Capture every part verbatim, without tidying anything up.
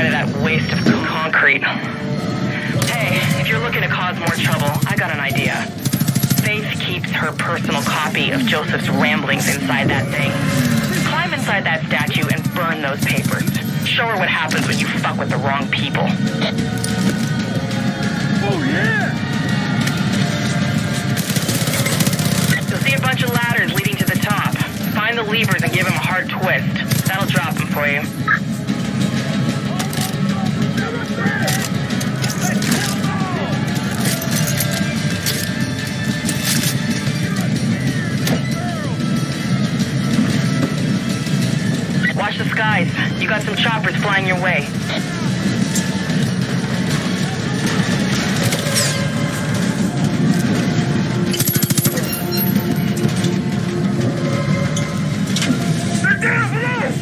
side of that waste of concrete. Hey, if you're looking to cause more trouble, I got an idea. Faith keeps her personal copy of Joseph's ramblings inside that thing. Climb inside that statue and burn those papers. Show her what happens when you fuck with the wrong people. Oh, yeah! You'll see a bunch of ladders leading to the top. Find the levers and give him a hard twist. That'll drop him for you. Watch the skies. You got some choppers flying your way. They're down below!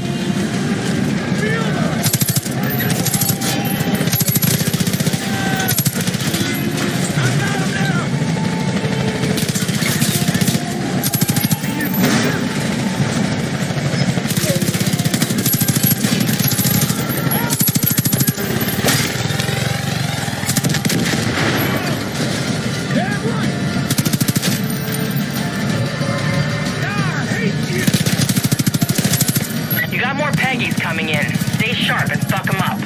Coming in. Stay sharp and fuck them up.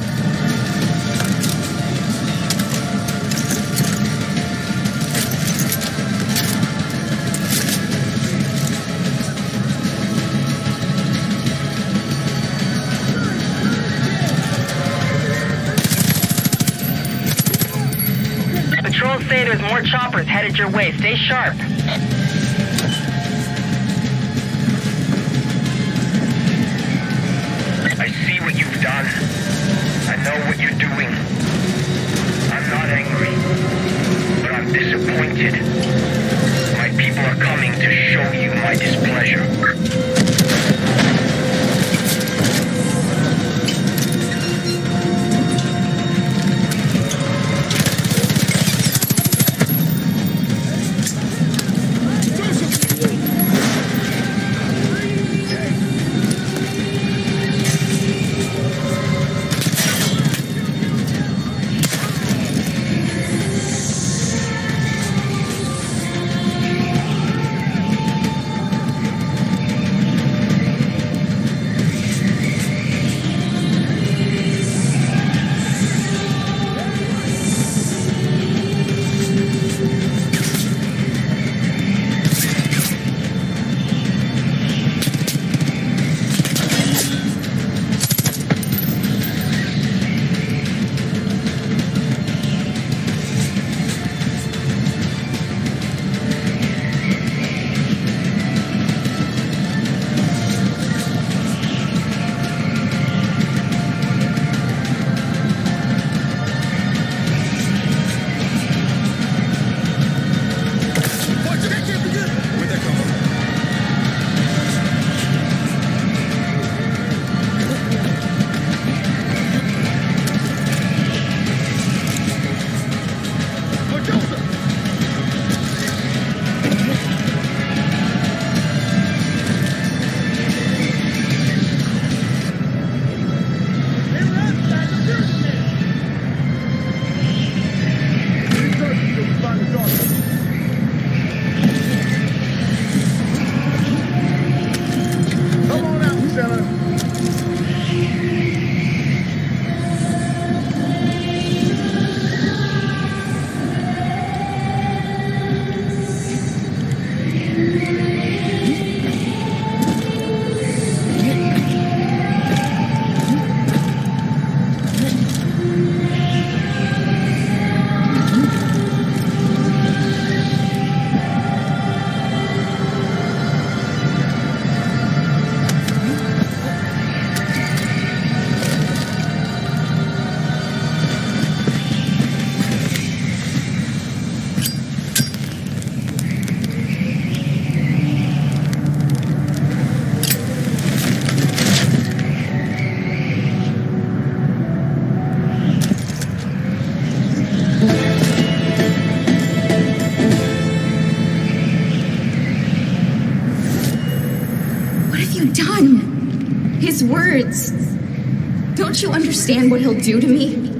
Patrols say there's more choppers headed your way. Stay sharp. I see what you've done. I know what you're doing. I'm not angry, but I'm disappointed. My people are coming to show you my displeasure. What have you done? His words. Don't you understand what he'll do to me?